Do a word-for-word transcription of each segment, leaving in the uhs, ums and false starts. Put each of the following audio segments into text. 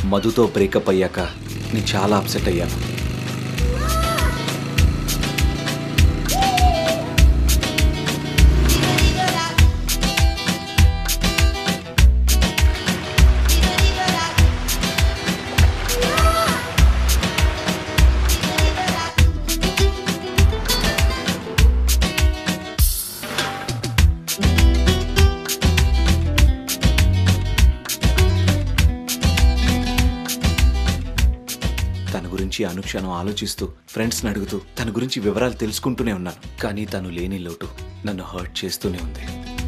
మధుతో breakup అయ్యాక నేను చాలా అప్సెట్ అయ్యాను. అనుక్షణం ఆలోచిస్తూ ఫ్రెండ్స్ని అడుగుతూ తన గురించి వివరాలు తెలుసుకుంటూనే ఉన్నాను. కానీ తను లేని లోటు నన్ను హర్ట్ చేస్తూనే ఉంది.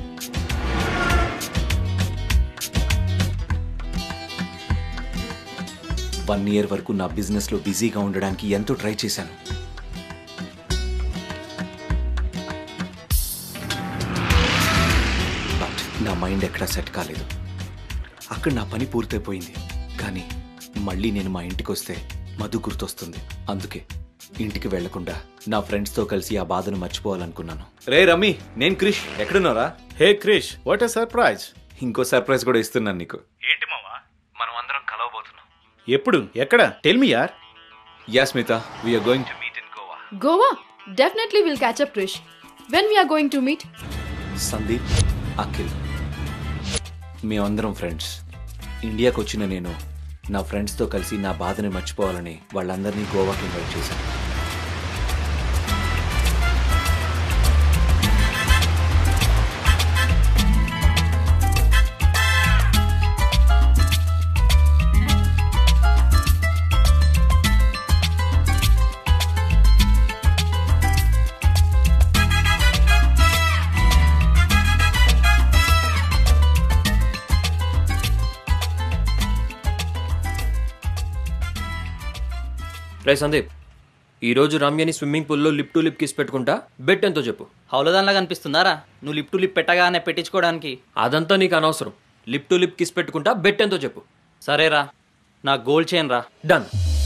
వన్ ఇయర్ వరకు నా బిజినెస్లో బిజీగా ఉండడానికి ఎంతో ట్రై చేశాను. బట్ నా మైండ్ ఎక్కడా సెట్ కాలేదు. అక్కడ నా పని పూర్తయిపోయింది. కానీ మళ్ళీ నేను మా ఇంటికి వస్తే మధు గుర్తొస్తుంది. అందుకే ఇంటికి వెళ్లకుండా నా ఫ్రెండ్స్తో కలిసి ఆ బాధను మర్చిపోవాలనుకున్నాను. రే రమ్మి, నేను క్రిష్. ఎక్కడున్నారా? Hey Krish, what a surprise. ఇంకో సర్ప్రైజ్ కూడా ఇస్తున్నాను నీకు. ఏంటి మావా? మనం అందరం కలవబోతున్నాం. ఎప్పుడు? ఎక్కడ? టెల్ మీ యార్. Yeah Smitha, we are going to meet in Goa. Goa? Definitely will catch up Krish. When we are going to meet? Sandeep, Akhil, మేమందరం ఫ్రెండ్స్. ఇండియాకి వచ్చిన నేను నా ఫ్రెండ్స్తో కలిసి నా బాధని మర్చిపోవాలని వాళ్ళందరినీ గోవాకి ఇన్వైట్ చేశాను. రే సందీప్, ఈరోజు రమ్యని స్విమ్మింగ్ పూల్లో లిప్ టు లిప్ కిస్ పెట్టుకుంటా బెట్ ఎంతో చెప్పు. హౌలదాన్లా కనిపిస్తుందారా నువ్వు లిప్ టు లిప్ పెట్టగానే పెట్టించుకోవడానికి? అదంతా నీకు అనవసరం. లిప్ టు లిప్ కిస్ పెట్టుకుంటా బెట్ ఎంతో చెప్పు. సరేరా, నా గోల్డ్ చైన్ రా. డన్.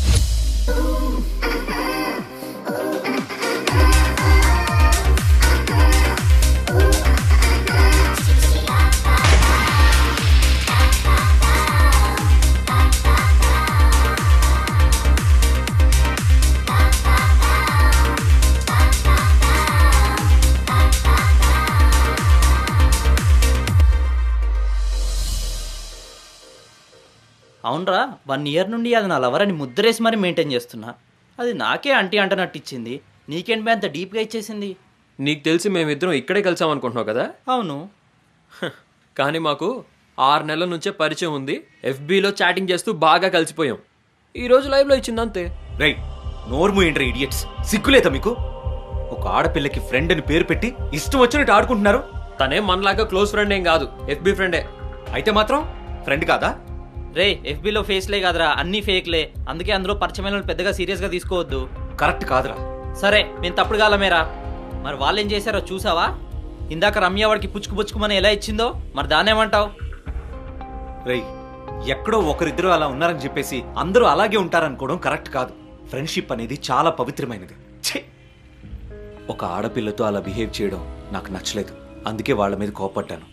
అవునరా, వన్ ఇయర్ నుండి అది నా లవర్ అని ముద్రేసి మరి మెయింటైన్ చేస్తున్నా. అది నాకే అంటీ అంటనట్టు ఇచ్చింది. నీకేంటి అంత డీప్గా ఇచ్చేసింది? నీకు తెలిసి మేమిద్దరం ఇక్కడే కలిసామనుకుంటున్నావు కదా? అవును. కానీ మాకు ఆరు నెలల నుంచే పరిచయం ఉంది. ఎఫ్బీలో చాటింగ్ చేస్తూ బాగా కలిసిపోయాం. ఈరోజు లైవ్లో ఇచ్చింది అంతే. రైట్, నోర్ము ఏంట్రా ఇడియట్స్. సిగ్గులేదా మీకు? ఒక ఆడపిల్లకి ఫ్రెండ్ అని పేరు పెట్టి ఇష్టం వచ్చినట్టు ఆడుకుంటున్నారు. తనే మనలాగా క్లోజ్ ఫ్రెండ్ ఏం కాదు, ఎఫ్బీ ఫ్రెండే. అయితే మాత్రం ఫ్రెండ్ కాదా? రే, ఎఫ్బీలో ఫేస్లే కాదురా, అన్ని ఫేక్లే. అందుకే అందులో పరిచయమైన పెద్దగా సీరియస్గా తీసుకోవద్దు. కరెక్ట్ కాదురా. సరే, నేను తప్పుడు కాలమేరా. మరి వాళ్ళు ఏం చేశారో చూసావా? ఇందాక రమ్య వాడికి పుచ్చుకు పుచ్చుకుమని ఎలా ఇచ్చిందో, మరి దాన్నేమంటావు? రేయ్, ఎక్కడో ఒకరిద్దరు అలా ఉన్నారని చెప్పేసి అందరూ అలాగే ఉంటారనుకోవడం కరెక్ట్ కాదు. ఫ్రెండ్షిప్ అనేది చాలా పవిత్రమైనది. ఒక ఆడపిల్లతో అలా బిహేవ్ చేయడం నాకు నచ్చలేదు. అందుకే వాళ్ళ మీద కోపడ్డాను.